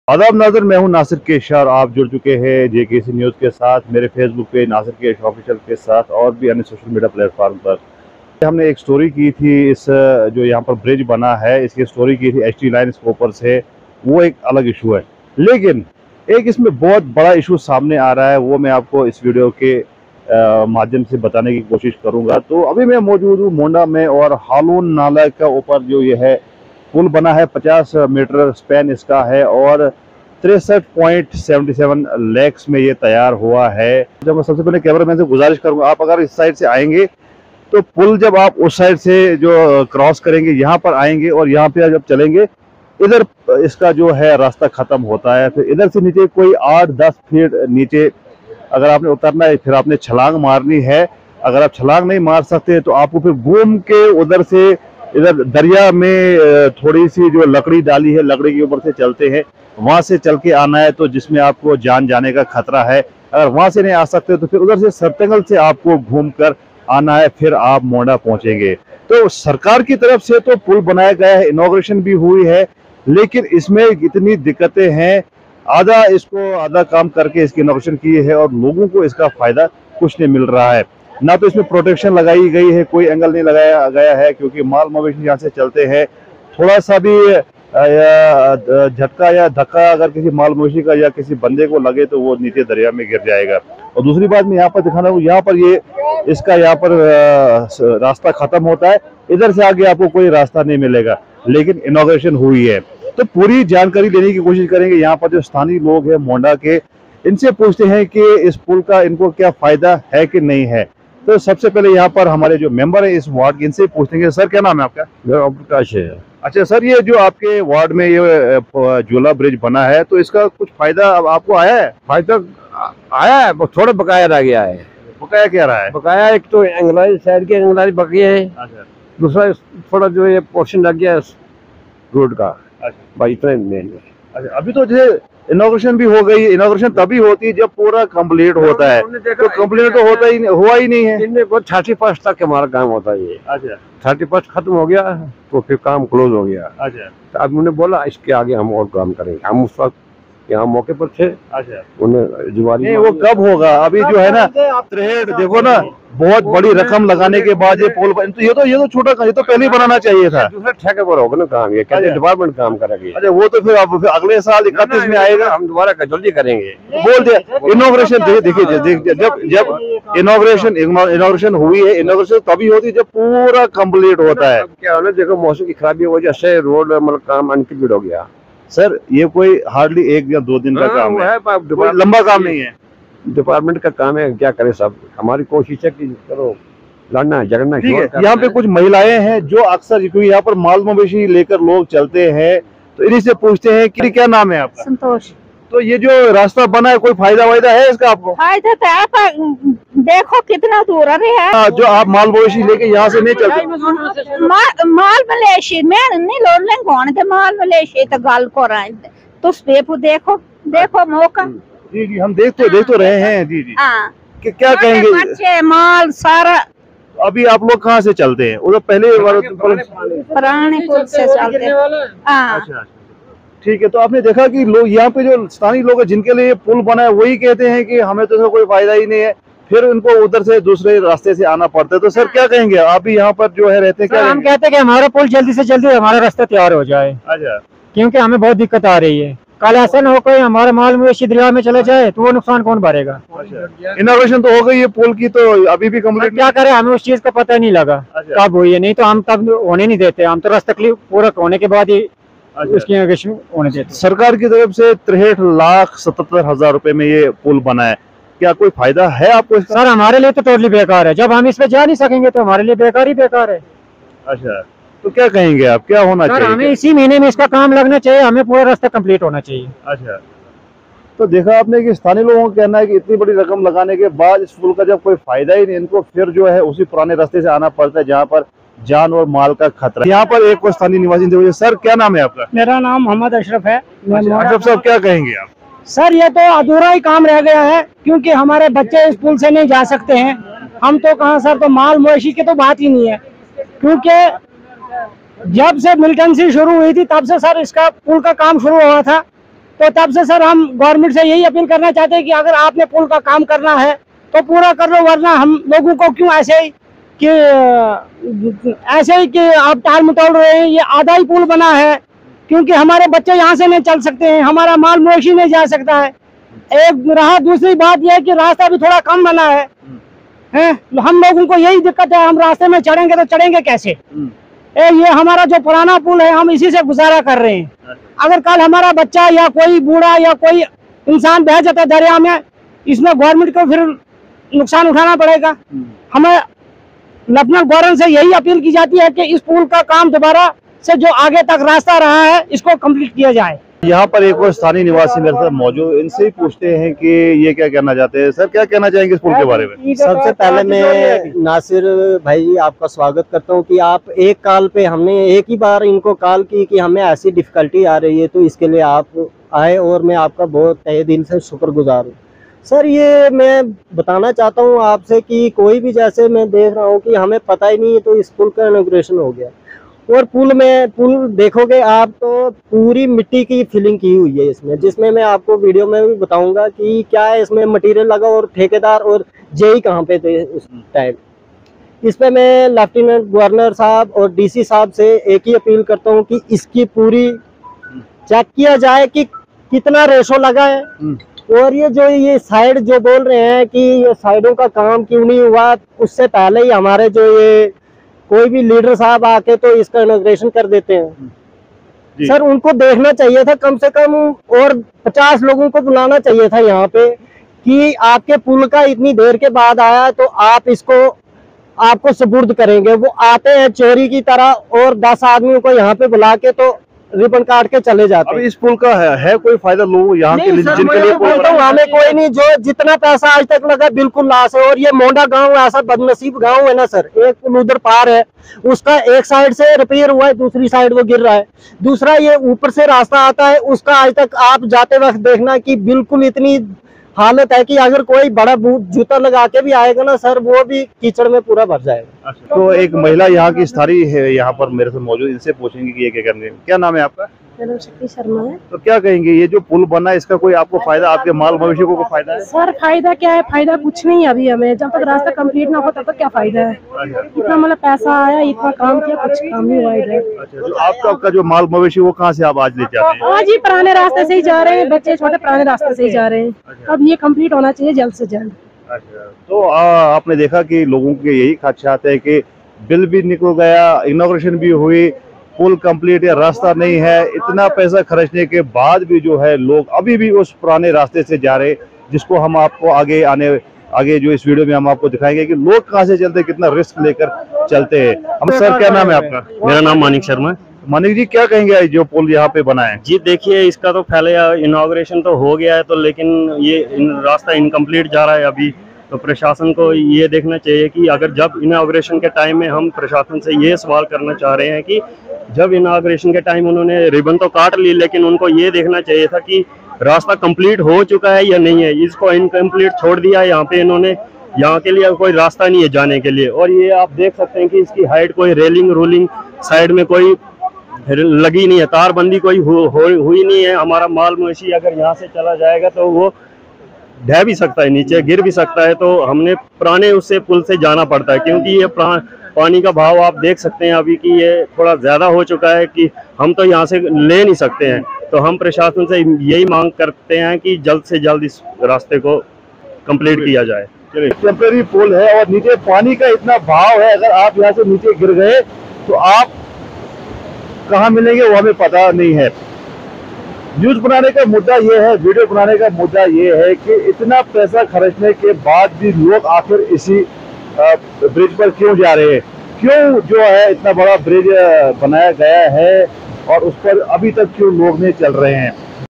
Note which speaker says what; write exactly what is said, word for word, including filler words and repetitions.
Speaker 1: आदाब नाज़र, मैं हूं नासिर केश और आप जुड़ चुके हैं जेकेसी न्यूज़ के साथ, मेरे Facebook page Nasir Kesh official के साथ और भी अन्य सोशल मीडिया प्लेटफॉर्म पर। हमने एक स्टोरी की थी, इस जो यहाँ पर ब्रिज बना है इसकी स्टोरी की थी, एच टी लाइन इसके ऊपर से, वो एक अलग इशू है। लेकिन एक इसमें बहुत बड़ा इशू सामने आ रहा है, वो मैं आपको इस वीडियो के माध्यम से बताने की कोशिश करूँगा। तो अभी मैं मौजूद हूँ मोंडा में और हालून नाला का ऊपर जो ये है पुल बना है, पचास मीटर स्पैन इसका है और तिरसठ पॉइंट सेवेंटी सेवन लैक्स में ये तैयार हुआ है। जब मैं सबसे पहले कैमरामैन से गुजारिश करूंगा, आप अगर इस साइड से आएंगे तो पुल जब आप उस साइड से जो क्रॉस करेंगे यहाँ पर आएंगे और यहाँ पे जब चलेंगे इधर इसका जो है रास्ता खत्म होता है। फिर इधर से नीचे कोई आठ दस फीट नीचे अगर आपने उतरना है, फिर आपने छलांग मारनी है। अगर आप छलांग नहीं मार सकते तो आपको फिर घूम के उधर से इधर दरिया में थोड़ी सी जो लकड़ी डाली है, लकड़ी के ऊपर से चलते हैं, वहां से चल के आना है, तो जिसमें आपको जान जाने का खतरा है। अगर वहां से नहीं आ सकते तो फिर उधर से सरतंगल से आपको घूमकर आना है, फिर आप मोंडा पहुंचेंगे। तो सरकार की तरफ से तो पुल बनाया गया है, इनॉग्रेशन भी हुई है, लेकिन इसमें इतनी दिक्कतें हैं। आधा इसको आधा काम करके इसकी इनॉग्रेशन की है और लोगों को इसका फायदा कुछ नहीं मिल रहा है। ना तो इसमें प्रोटेक्शन लगाई गई है, कोई एंगल नहीं लगाया गया है, क्योंकि माल मवेशी यहाँ से चलते हैं, थोड़ा सा भी झटका या धक्का अगर किसी माल मवेशी का या किसी बंदे को लगे तो वो नीचे दरिया में गिर जाएगा। और दूसरी बात मैं यहाँ पर दिखाना हूँ, यहाँ पर ये इसका यहाँ पर रास्ता खत्म होता है, इधर से आगे आपको कोई रास्ता नहीं मिलेगा, लेकिन इनॉग्रेशन हुई है। तो पूरी जानकारी लेने की कोशिश करेंगे। यहाँ पर जो स्थानीय लोग हैं मोंडा के, इनसे पूछते हैं कि इस पुल का इनको क्या फायदा है कि नहीं है। तो सबसे पहले यहाँ पर हमारे जो मेंबर है इस वार्ड के, इनसे पूछेंगे। सर क्या नाम है आपका?
Speaker 2: मेरा प्रकाश है।
Speaker 1: अच्छा सर, ये जो आपके वार्ड में ये झूला ब्रिज बना है, तो इसका कुछ फायदा अब आपको आया है?
Speaker 2: फायदा आया है, थोड़ा बकाया रह गया है।
Speaker 1: बकाया क्या रहा है?
Speaker 2: बकाया एक तो एंगलारी साइड के एंगलारी बकाया है।
Speaker 1: अच्छा।
Speaker 2: दूसरा थोड़ा जो ये पोर्शन लग गया रोड का।
Speaker 1: अच्छा
Speaker 2: भाई इतना मेन है।
Speaker 1: अच्छा, अभी तो जैसे इनॉग्रेशन भी हो गई। इनॉग्रेशन तभी होती है जब पूरा कंप्लीट होता है, तो कंप्लीट तो होता ही हुआ ही नहीं है।
Speaker 2: थर्टी फर्स्ट तक हमारा काम होता है।
Speaker 1: अच्छा,
Speaker 2: थर्टी फर्स्ट खत्म हो गया तो फिर काम क्लोज हो गया।
Speaker 1: अच्छा,
Speaker 2: तो अब उन्होंने बोला इसके आगे हम और काम करेंगे। हम उस वक्त यहाँ मौके पर थे।
Speaker 1: अच्छा,
Speaker 2: उन्हें जुवारी
Speaker 1: नहीं वो कब होगा? अभी जो है ना त्रेहठ, देखो ना, बहुत बड़ी रकम लगाने के बाद ये पुल, तो ये तो ये तो छोटा, ये तो पहले ही बनाना चाहिए था।
Speaker 2: दूसरा ठेके पर होगा ना काम, ये कहते डिपार्टमेंट काम करेगी।
Speaker 1: अच्छा, वो तो फिर अब फिर अगले साल इकतीस में आएगा,
Speaker 2: हम दोबारा जल्दी करेंगे
Speaker 1: बोल दिया। इनॉग्रेशन देखिए, जब जब इनॉग्रेशन इनॉग्रेशन हुई है, इनॉग्रेशन तभी होती है जब पूरा कंप्लीट होता है।
Speaker 2: क्या है ना, देखो मौसम की खराबी की वजह से रोड मतलब काम अनकम्प्लीट हो गया।
Speaker 1: सर ये कोई हार्डली एक या दो दिन का काम है, कोई लंबा काम नहीं है।
Speaker 2: डिपार्टमेंट का काम है, क्या करे सब। हमारी कोशिश है कि चलो लड़ना है, झगड़ना है।
Speaker 1: ठीक है, यहाँ पे कुछ महिलाएं हैं जो अक्सर, क्योंकि यहाँ पर माल मवेशी लेकर लोग चलते हैं, तो इन्हीं से पूछते हैं कि क्या नाम है आपका?
Speaker 3: संतोष।
Speaker 1: तो ये जो रास्ता बना है, कोई फायदा वायदा है इसका आपको?
Speaker 3: फायदा तो है, पर देखो कितना दूर है।
Speaker 1: जो आप माल मवेशी लेके यहाँ से नहीं चलते?
Speaker 3: मा, माल मलेशी में नहीं लोने कौन थे, माल मलेशी तो गल को रहा है। तो पेपर देखो, देखो मौका।
Speaker 1: जी जी, हम देख तो देख तो रहे हैं। जी जी,
Speaker 3: हाँ,
Speaker 1: कि क्या कहेंगे?
Speaker 3: बच्चे माल सारा।
Speaker 1: अभी आप लोग कहाँ से चलते हैं? उधर पहले
Speaker 3: पुराने पुल से चलते हैं।
Speaker 1: अच्छा, ठीक है। तो आपने देखा कि लोग यहाँ पे जो स्थानीय लोग हैं जिनके लिए पुल बना है, वही कहते हैं कि हमें तो कोई फायदा ही नहीं है, फिर उनको उधर से दूसरे रास्ते से आना पड़ता है। तो सर क्या कहेंगे आप भी यहाँ पर जो है रहते हैं? क्या
Speaker 4: हम कहते हैं कि हमारा पुल जल्दी से जल्दी हमारा रास्ता तैयार हो जाए।
Speaker 1: अच्छा,
Speaker 4: क्योंकि हमें बहुत दिक्कत आ रही है। कल ऐसा न हो कोई हमारा माल मवेशी दरिया में चले जाए तो वो नुकसान कौन भरेगा?
Speaker 1: अच्छा, इनॉग्रेशन तो हो गई है पुल की, तो अभी भी कंप्लीट
Speaker 4: क्या करें, हमें उस चीज का पता नहीं लगा कब हुई है। नहीं तो हम तब होने नहीं देते, हम तो रास्ता क्लियर पूरा होने के बाद ही उसकी इनॉग्रेशन होने देते।
Speaker 1: सरकार की तरफ से तिरसठ लाख सतहत्तर हजार रुपए में ये पुल बना है, क्या कोई फायदा है आपको इसका?
Speaker 4: सर हमारे लिए तो टोटली बेकार है। जब हम इस पे जा नहीं सकेंगे तो हमारे लिए बेकार ही बेकार है।
Speaker 1: अच्छा, तो क्या कहेंगे आप, क्या होना
Speaker 4: सर,
Speaker 1: चाहिए?
Speaker 4: हमें इसी महीने में इसका काम लगना चाहिए, हमें पूरा रास्ता कंप्लीट होना चाहिए।
Speaker 1: अच्छा, तो देखा आपने कि स्थानीय लोगों का कहना है कि इतनी बड़ी रकम लगाने के बाद इस पुल का जब कोई फायदा ही नहीं, इनको फिर जो है उसी पुराने रास्ते से आना पड़ता है जहाँ पर जान और माल का खतरा। यहाँ पर एक स्थानीय निवासी। सर क्या नाम है आपका?
Speaker 4: मेरा नाम मोहम्मद अशरफ है।
Speaker 1: अशरफ साहब, क्या कहेंगे आप?
Speaker 4: सर ये तो अधूरा ही काम रह गया है, क्योंकि हमारे बच्चे इस पुल से नहीं जा सकते हैं। हम तो कहाँ सर, तो माल मवेशी की तो बात ही नहीं है, क्योंकि जब से मिल्टन सी शुरू हुई थी तब से सर इसका पुल का काम शुरू हुआ था,
Speaker 5: तो तब से सर हम गवर्नमेंट से यही अपील करना चाहते हैं कि अगर आपने पुल का काम करना है तो पूरा कर लो, वरना हम लोगों को क्यों ऐसे ही कि ऐसे ही कि आप टाल मटोल रहे हैं। ये आधा ही पुल बना है, क्योंकि हमारे बच्चे यहाँ से नहीं चल सकते हैं, हमारा माल मवेशी नहीं जा सकता है। एक रहा, दूसरी बात यह है कि रास्ता भी थोड़ा कम बना है, हैं? हम लोगों को यही दिक्कत है, हम रास्ते में चढ़ेंगे तो चढ़ेंगे कैसे? ए, ये हमारा जो पुराना पुल है हम इसी से गुजारा कर रहे हैं। अगर कल हमारा बच्चा या कोई बूढ़ा या कोई इंसान बह जाता है दरिया में, इसमें गवर्नमेंट को फिर नुकसान उठाना पड़ेगा। हमें लेफ्टिनेंट गवर्नर से यही अपील की जाती है कि इस पुल का काम दोबारा से जो आगे तक रास्ता रहा है इसको कंप्लीट किया जाए।
Speaker 1: यहाँ पर एक और स्थानीय निवासी मेरे साथ मौजूद, इनसे ही पूछते हैं कि ये क्या कहना चाहते हैं। सर, क्या कहना चाहेंगे इस पुल के बारे में?
Speaker 6: सबसे पहले मैं नासिर भाई आपका स्वागत करता हूँ कि आप एक कॉल पे, हमने एक ही बार इनको कॉल की कि हमें ऐसी डिफिकल्टी आ रही है, तो इसके लिए आप आए और मैं आपका बहुत तहे दिल से शुक्रगुजार हूँ। सर, ये मैं बताना चाहता हूँ आपसे कि कोई भी, जैसे मैं देख रहा हूँ कि हमें पता ही नहीं है, तो इस पुल का इनॉग्रेशन हो गया और पुल में पुल देखोगे आप तो पूरी मिट्टी की फिलिंग की हुई है इसमें, जिसमें मैं आपको वीडियो में भी बताऊंगा कि क्या है इसमें मटेरियल लगा और ठेकेदार और जेई कहाँ पे थे उस टाइम। इस पे मैं लेफ्टिनेंट गवर्नर साहब और डीसी साहब से एक ही अपील करता हूँ कि इसकी पूरी चेक किया जाए कि कितना रेशो लगा है। और ये जो ये साइड जो बोल रहे हैं कि ये साइडों का काम क्यों नहीं हुआ, उससे पहले ही हमारे जो ये कोई भी लीडर साहब आके तो इसका इनॉग्रेशन कर देते हैं। सर, उनको देखना चाहिए था कम से कम, और पचास लोगों को बुलाना चाहिए था यहाँ पे कि आपके पुल का इतनी देर के बाद आया तो आप इसको आपको सुपुर्द करेंगे। वो आते हैं चोरी की तरह और दस आदमियों को यहाँ पे बुला के तो रिबन काट के चले जाते हैं।
Speaker 1: इस पुल का है, है कोई फायदा लोगों यहाँ के लिए, जिनके लिए
Speaker 6: बोलता हूँ हमें कोई नहीं, जो जितना पैसा आज तक लगा बिल्कुल लॉस है। और ये मोंडा गांव ऐसा बदनसीब गांव है ना सर, एक पुल उधर पार है, उसका एक साइड से रिपेयर हुआ है, दूसरी साइड वो गिर रहा है। दूसरा ये ऊपर से रास्ता आता है, उसका आज तक आप जाते वक्त देखना कि बिल्कुल इतनी हालत है कि अगर कोई बड़ा जूता लगा के भी आएगा ना सर, वो भी कीचड़ में पूरा भर जाएगा।
Speaker 1: तो एक महिला यहाँ की स्थानीय है यहाँ पर मेरे से मौजूद, इनसे पूछेंगे कि ये क्या करने। क्या नाम है आपका?
Speaker 7: मेरा शक्ति शर्मा है।
Speaker 1: तो क्या कहेंगे, ये जो पुल बना है इसका कोई आपको फायदा, आपके माल मवेशी को फायदा है?
Speaker 7: सर, फायदा क्या है? फायदा कुछ नहीं है अभी हमें, जब तक रास्ता कंप्लीट ना हो तब तक क्या फायदा है? इतना मतलब पैसा आया, इतना काम किया, कुछ काम नहीं हुआ इधर।
Speaker 1: अच्छा, तो आपका आपका जो माल मवेशी वो कहाँ से आप आज ले जाते हैं?
Speaker 7: आज ही पुराने रास्ते से ही जा रहे हैं, बच्चे छोटे पुराने रास्ते से ही जा रहे हैं। अब ये कंप्लीट होना चाहिए जल्द से जल्द।
Speaker 1: अच्छा, तो आ, आपने देखा कि लोगों के यही खदशात है कि बिल भी निकल गया, इनॉग्रेशन भी हुई, पुल कंप्लीट है, रास्ता नहीं है, इतना पैसा खर्चने के बाद भी जो है लोग अभी भी उस पुराने रास्ते से जा रहे, जिसको हम आपको आगे आने आगे जो इस वीडियो में हम आपको दिखाएंगे कि लोग कहां से चलते, कितना रिस्क लेकर चलते हैं। हम सर, क्या नाम है आपका?
Speaker 8: मेरा नाम मानिक शर्मा है।
Speaker 1: मानिक जी, क्या कहेंगे जो पुल यहाँ पे बना है?
Speaker 8: जी देखिए, इसका तो पहले इनॉग्रेशन तो हो गया है, तो लेकिन ये इन, रास्ता इनकम्प्लीट जा रहा है अभी। तो प्रशासन को ये देखना चाहिए कि अगर जब इनॉग्रेशन के टाइम में, हम प्रशासन से ये सवाल करना चाह रहे हैं कि जब इनॉग्रेशन के टाइम उन्होंने रिबन तो काट ली, लेकिन उनको ये देखना चाहिए था कि रास्ता कंप्लीट हो चुका है या नहीं है। इसको इनकम्प्लीट छोड़ दिया यहाँ पे इन्होंने, यहाँ के लिए कोई रास्ता नहीं है जाने के लिए। और ये आप देख सकते हैं कि इसकी हाइट कोई रेलिंग रूलिंग साइड में कोई लगी नहीं है, तारबंदी कोई हु, हु, हुई नहीं है। हमारा माल मवेशी अगर यहाँ से चला जाएगा तो वो ढह भी सकता है, नीचे गिर भी सकता है। तो हमने पुराने उससे पुल से जाना पड़ता है, क्योंकि ये पानी का भाव आप देख सकते हैं अभी कि ये थोड़ा ज़्यादा हो चुका है कि हम तो यहाँ से ले नहीं सकते हैं। तो हम प्रशासन से यही मांग करते हैं कि जल्द से जल्द इस रास्ते को कंप्लीट किया जाए।
Speaker 1: टेम्परेरी पुल है और नीचे पानी का इतना भाव है, अगर आप यहाँ से नीचे गिर गए तो आप कहाँ मिलेंगे वो हमें पता नहीं है। न्यूज बनाने का मुद्दा ये है, वीडियो बनाने का मुद्दा ये है कि इतना पैसा खर्चने के बाद भी लोग आखिर इसी ब्रिज पर क्यों जा रहे हैं, क्यों जो है इतना बड़ा ब्रिज बनाया गया है और उस पर अभी तक क्यों लोग नहीं चल रहे हैं।